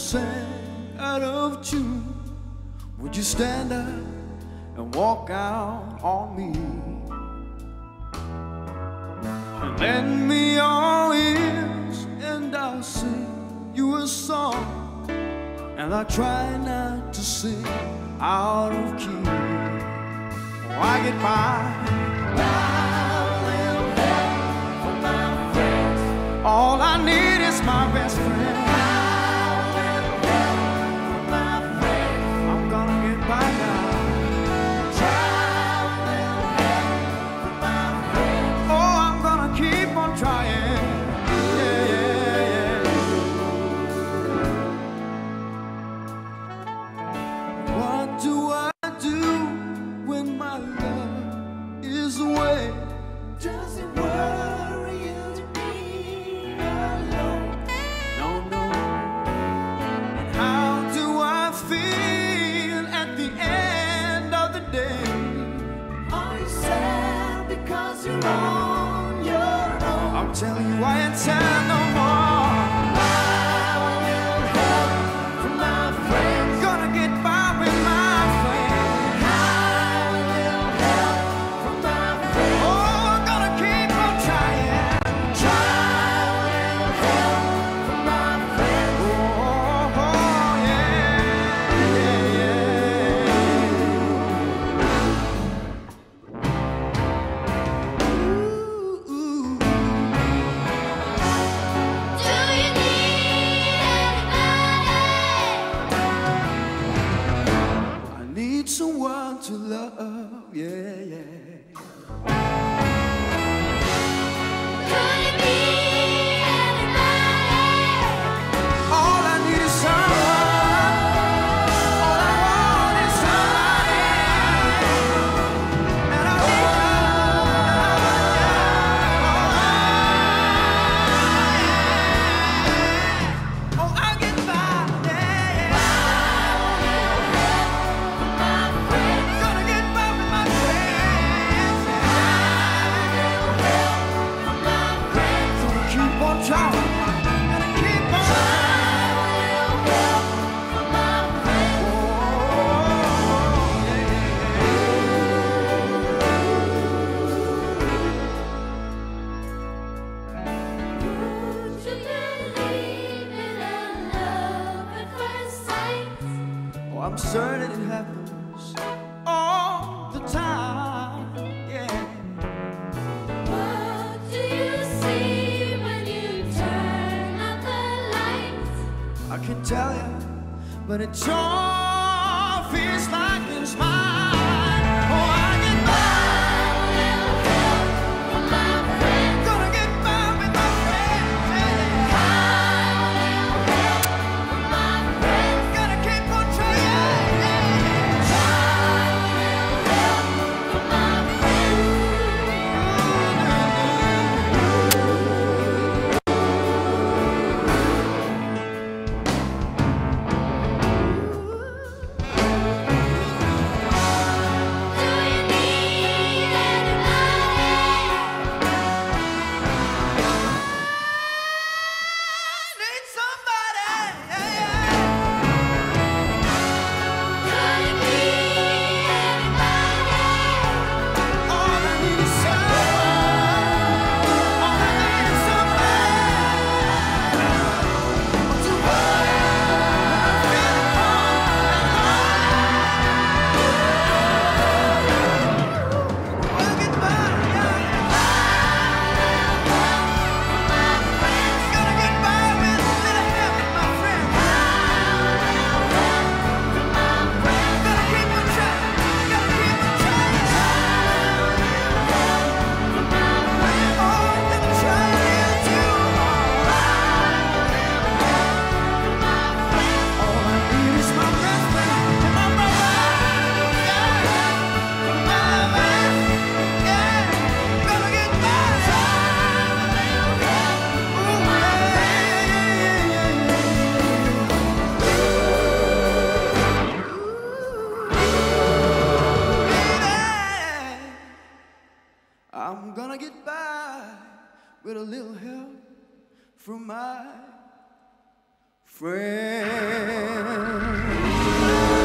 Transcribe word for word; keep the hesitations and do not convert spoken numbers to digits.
sang out of tune, would you stand up and walk out on me? And lend me your ears and I'll sing you a song, and I'll try not to sing out of key. Oh, I get by without a little help from my friends. All I need is my best friend. Tell you I ain't sad no more. I will help from my friends. Gonna get by with my friends. I will help from my friends. Oh, I'm gonna keep on trying. Try will help from my friends. Oh, oh yeah, yeah, yeah. Ooh, ooh. Someone to love, yeah, yeah. Could it be anybody? All I need is someone. All I want is somebody. And I think oh, I get by, yeah, yeah. I'm certain it happens all the time, yeah. What do you see when you turn out the lights? I can't tell you, but it sure feels like it's mine. Oh, I get by. I'm gonna get by with a little help from my friend.